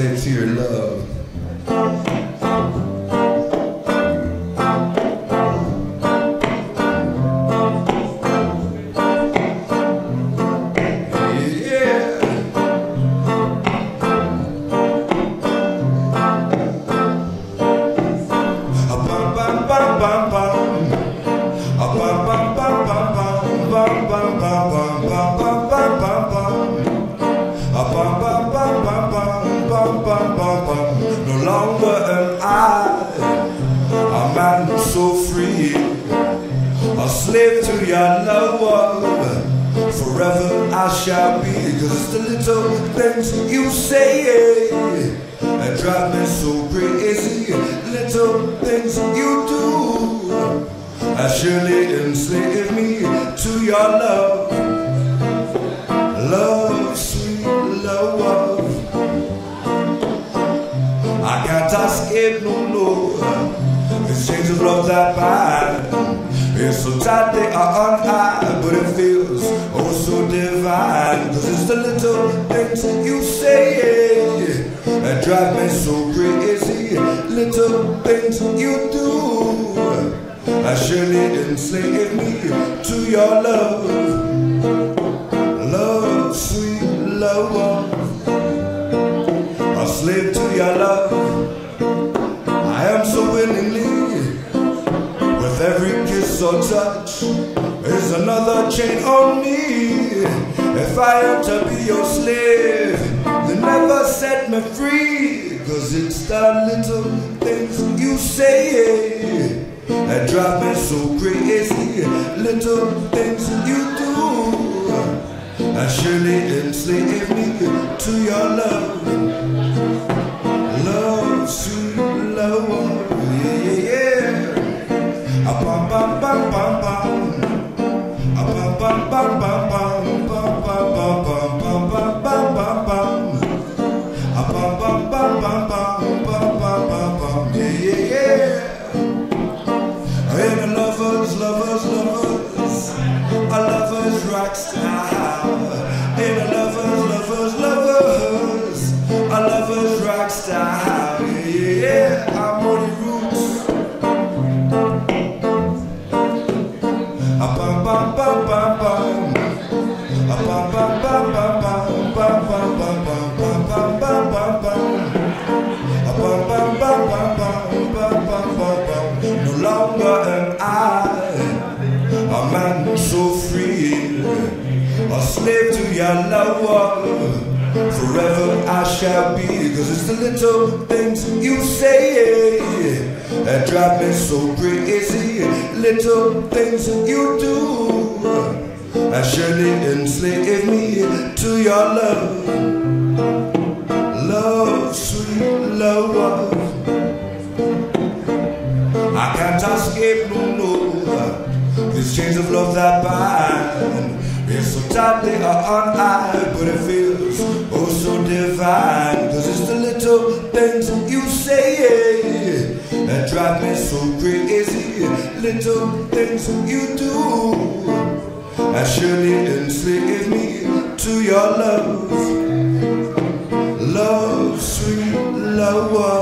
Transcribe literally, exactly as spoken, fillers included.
To your love. No longer am I a man so free, a slave to your love. Forever I shall be, 'cause it's the little things you say that drive me so crazy. Little things you do that surely enslave me to your love. Love, sweet love, I can't escape no more. This change of love that bind, it's so tight they are on high, but it feels oh so divine. 'Cause it's the little things you say that drive me so crazy. Little things you do that surely enslave me to your love. Love, sweet love, a slave to your love. I am so willingly, with every kiss or touch is another chain on me. If I am to be your slave, then never set me free. 'Cause it's the little things you say that drive me so crazy. Little things you do that surely enslave me to your love. Love, sweet love, yeah, yeah. A bum bum bum bum bum, a bum bum bum bum bum, bum bum bum bum bum bum bum bum, a bum bum bum bum bum, bum bum bum bum, yeah, yeah, yeah. And a lovers, lovers, lovers, a lovers rock star. And a lovers, lovers, lovers, a lovers rock star. Yeah, yeah, I'm on the roots. A bum bum bum bum bum, a bum bum bum bum bum, bum bum bum bum bum bum bum bum, a bum bum bum bum bum bum bum bum bum. No longer am I a man so free, a slave to your love. Forever I shall be, 'cause it's the little things you say that drive me so crazy. Little things you do that surely enslave me to your love. Love, sweet love, I can't escape no more. These chains of love that bind, it's so tight they are on high, but it feels oh so divine. 'Cause it's the little things you say that drive me so crazy. Little things you do that surely enslave me to your love. Love, sweet love.